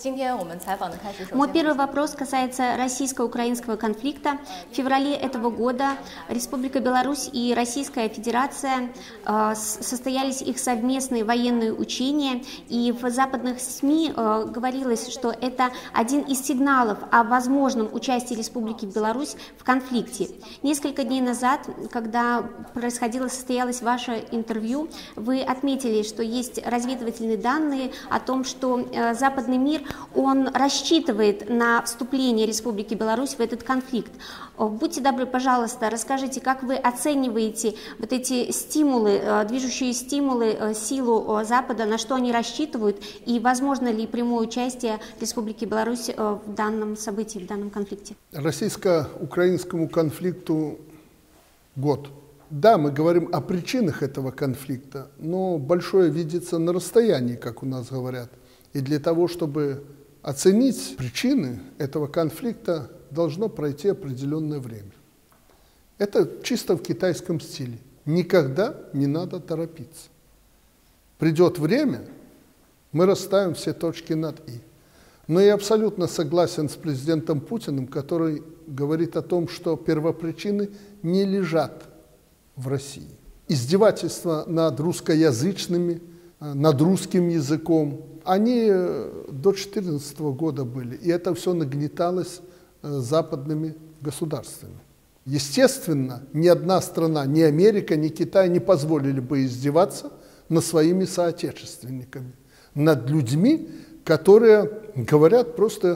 Мой первый вопрос касается российско-украинского конфликта. В феврале этого года Республика Беларусь и Российская Федерация состоялись их совместные военные учения, и в западных СМИ говорилось, что это один из сигналов о возможном участии Республики Беларусь в конфликте. Несколько дней назад, когда состоялось ваше интервью, вы отметили, что есть разведывательные данные о том, что западный мир, он рассчитывает на вступление Республики Беларусь в этот конфликт. Будьте добры, пожалуйста, расскажите, как вы оцениваете вот эти стимулы, движущие стимулы, силу Запада, на что они рассчитывают, и возможно ли прямое участие Республики Беларусь в данном событии, в данном конфликте? Российско-украинскому конфликту год. Да, мы говорим о причинах этого конфликта, но большое видится на расстоянии, как у нас говорят. И для того, чтобы оценить причины этого конфликта, должно пройти определенное время. Это чисто в китайском стиле. Никогда не надо торопиться. Придет время, мы расставим все точки над «и». Но я абсолютно согласен с президентом Путиным, который говорит о том, что первопричины не лежат в России. Издевательства над русскоязычными, над русским языком, они до 2014 года были, и это все нагнеталось западными государствами. Естественно, ни одна страна, ни Америка, ни Китай не позволили бы издеваться над своими соотечественниками, над людьми, которые говорят просто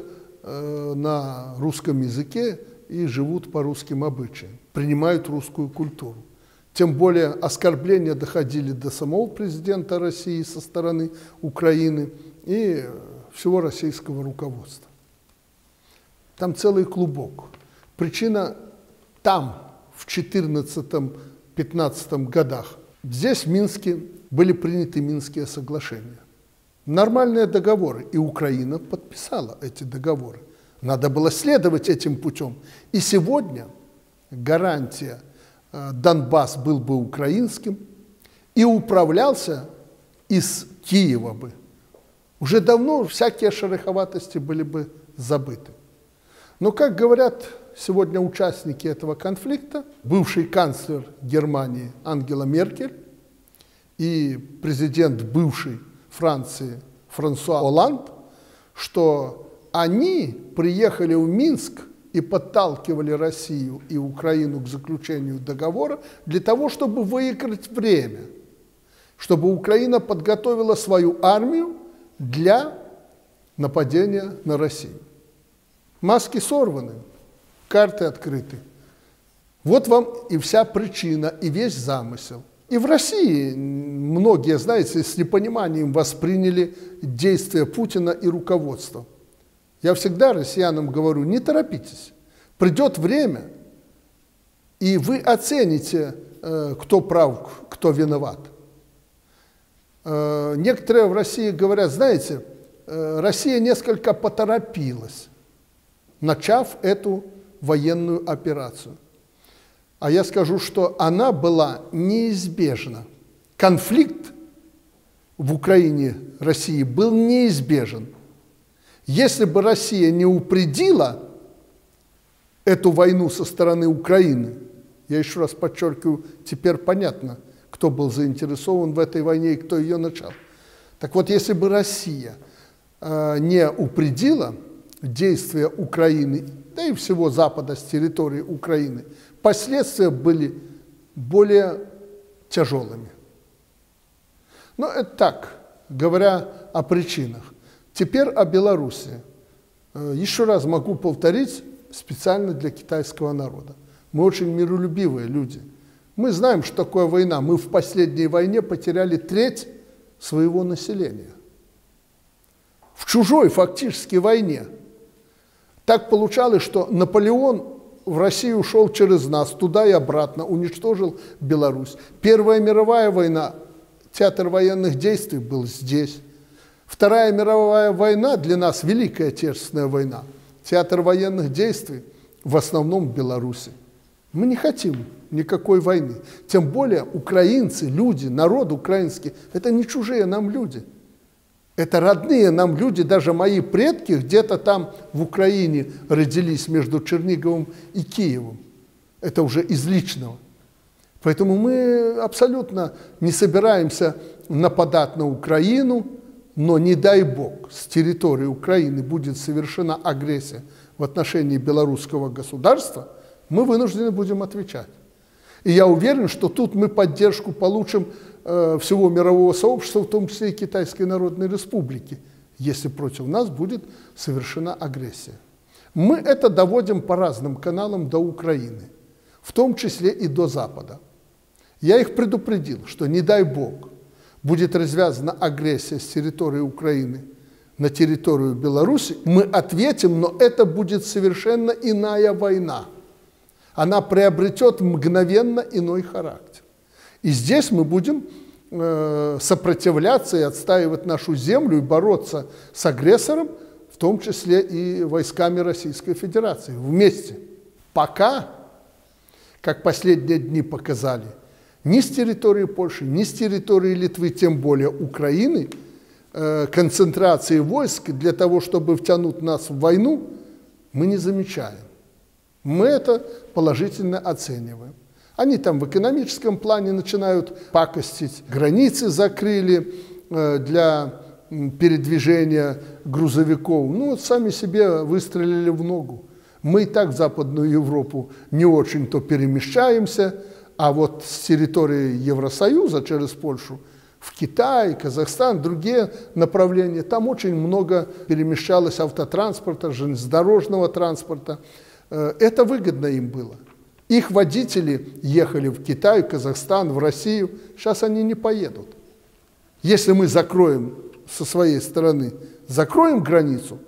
на русском языке и живут по русским обычаям, принимают русскую культуру. Тем более оскорбления доходили до самого президента России со стороны Украины и всего российского руководства. Там целый клубок. Причина там, в 2014-2015 годах. Здесь в Минске были приняты Минские соглашения. Нормальные договоры, и Украина подписала эти договоры. Надо было следовать этим путем. И сегодня гарантия: Донбасс был бы украинским и управлялся из Киева бы. Уже давно всякие шероховатости были бы забыты. Но, как говорят сегодня участники этого конфликта, бывший канцлер Германии Ангела Меркель и президент бывшей Франции Франсуа Олланд, что они приехали в Минск и подталкивали Россию и Украину к заключению договора для того, чтобы выиграть время, чтобы Украина подготовила свою армию для нападения на Россию. Маски сорваны, карты открыты. Вот вам и вся причина, и весь замысел. И в России многие, знаете, с непониманием восприняли действия Путина и руководства. Я всегда россиянам говорю: не торопитесь, придет время, и вы оцените, кто прав, кто виноват. Некоторые в России говорят: знаете, Россия несколько поторопилась, начав эту военную операцию. А я скажу, что она была неизбежна. Конфликт в Украине, России был неизбежен. Если бы Россия не упредила эту войну со стороны Украины, я еще раз подчеркиваю, теперь понятно, кто был заинтересован в этой войне и кто ее начал. Так вот, если бы Россия не упредила действия Украины, да и всего Запада с территории Украины, последствия были более тяжелыми. Но это так, говоря о причинах. Теперь о Беларуси. Еще раз могу повторить, специально для китайского народа. Мы очень миролюбивые люди. Мы знаем, что такое война. Мы в последней войне потеряли треть своего населения. В чужой фактически войне. Так получалось, что Наполеон в Россию ушел через нас, туда и обратно, уничтожил Беларусь. Первая мировая война, театр военных действий был здесь. Вторая мировая война для нас, Великая Отечественная война, театр военных действий в основном в Беларуси. Мы не хотим никакой войны. Тем более украинцы, люди, народ украинский, это не чужие нам люди. Это родные нам люди, даже мои предки где-то там в Украине родились между Черниговым и Киевом. Это уже из личного. Поэтому мы абсолютно не собираемся нападать на Украину, но не дай бог с территории Украины будет совершена агрессия в отношении белорусского государства, мы вынуждены будем отвечать. И я уверен, что тут мы поддержку получим всего мирового сообщества, в том числе и Китайской Народной Республики, если против нас будет совершена агрессия. Мы это доводим по разным каналам до Украины, в том числе и до Запада. Я их предупредил, что не дай бог будет развязана агрессия с территории Украины на территорию Беларуси, мы ответим, но это будет совершенно иная война. Она приобретет мгновенно иной характер. И здесь мы будем сопротивляться и отстаивать нашу землю и бороться с агрессором, в том числе и войсками Российской Федерации, вместе. Пока, как последние дни показали, ни с территории Польши, ни с территории Литвы, тем более Украины, концентрации войск для того, чтобы втянуть нас в войну, мы не замечаем. Мы это положительно оцениваем. Они там в экономическом плане начинают пакостить, границы закрыли для передвижения грузовиков. Ну вот сами себе выстрелили в ногу. Мы и так в Западную Европу не очень-то перемещаемся, а вот с территории Евросоюза через Польшу в Китай, Казахстан, другие направления, там очень много перемещалось автотранспорта, железнодорожного транспорта. Это выгодно им было. Их водители ехали в Китай, в Казахстан, в Россию. Сейчас они не поедут. Если мы закроем со своей стороны, закроем границу,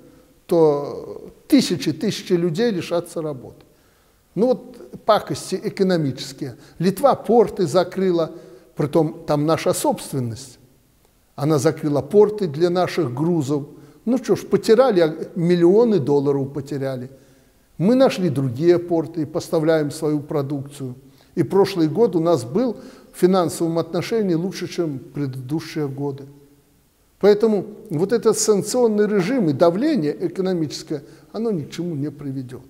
то тысячи людей лишатся работы. Ну вот пакости экономические. Литва порты закрыла, притом там наша собственность. Она закрыла порты для наших грузов. Ну что ж, потеряли, миллионы долларов потеряли. Мы нашли другие порты и поставляем свою продукцию. И прошлый год у нас был в финансовом отношении лучше, чем предыдущие годы. Поэтому вот этот санкционный режим и давление экономическое, оно ни к чему не приведет.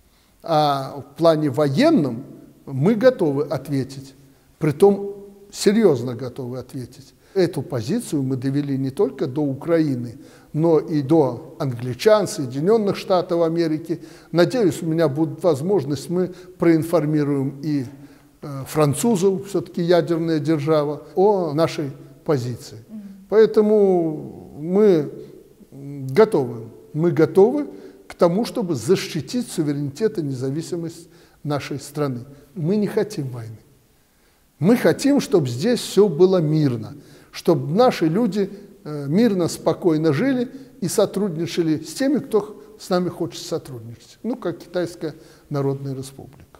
А в плане военном мы готовы ответить, притом серьезно готовы ответить. Эту позицию мы довели не только до Украины, но и до англичан, Соединенных Штатов Америки. Надеюсь, у меня будет возможность, мы проинформируем и французов, все-таки ядерная держава, о нашей позиции. Поэтому мы готовы к тому, чтобы защитить суверенитет и независимость нашей страны. Мы не хотим войны. Мы хотим, чтобы здесь все было мирно, чтобы наши люди мирно, спокойно жили и сотрудничали с теми, кто с нами хочет сотрудничать, ну, как Китайская Народная Республика.